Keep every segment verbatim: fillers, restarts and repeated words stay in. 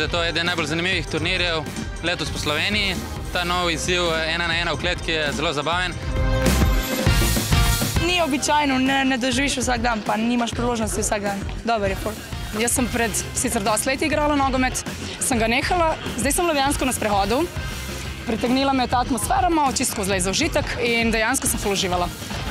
da je to eden najbolj zanimivih turnirjev letos po Sloveniji. Ta nov izziv ena na ena v kletki je zelo zabaven. Ni običajno, ne doživiš vsak dan, pa nimaš priložnosti vsak dan. Dober je ful. Jaz sem pred sicer dosti leti igrala nogomet, sem ga nehala, zdaj sem dejansko na sprehodu. Pritegnila me je ta atmosfera, malo čisto zlej za užitek in dejansko sem ful uživala.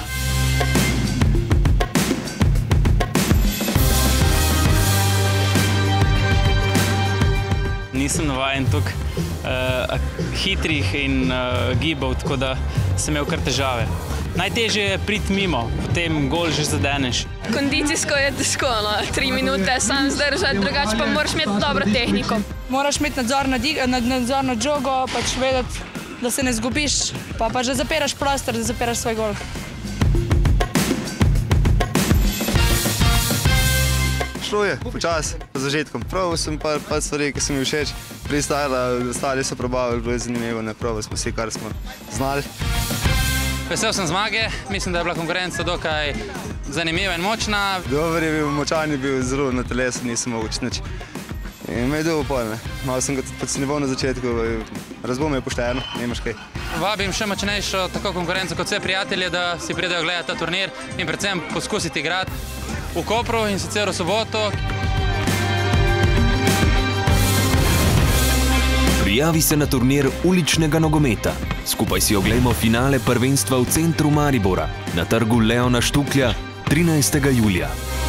Nisem navajen toliko hitrih in gibov, tako da sem imel kar težave. Najtežje je priti mimo, potem gol že zadeneš. Kondicijsko je težko, tri minute sam zdržati, drugače pa moraš imeti dobro tehniko. Moraš imeti nadzor nad žogo, pač vedeti, da se ne zgubiš, pa pač da zapiraš prostor, da zapiraš svoj gol. Šlo je, počas, po zažetkom. Probal sem pa stvari, ki so mi všeč. Freestyla, ostali so probavali, bilo je zanimivo, ne probali smo vsi, kar smo znali. Vesel sem zmage, mislim, da je bila konkurenca dokaj zanimiva in močna. Dober je bil, močan je bil, zelo na telesu, nisem mogel nič. In me je dobil pol, ne. Malo sem ga podcenjeval na začetku, razbom je pošteno, nimaš kaj. Vabim še močnejšo tako konkurenco kot vse prijatelje, da si pridejo gledati ta turnir in predvsem poskusiti igrati v Kopru in sicer v soboto. Prijavi se na turnir uličnega nogometa. Skupaj si oglejmo finale prvenstva v centru Maribora na trgu Leona Štuklja trinajstega julija.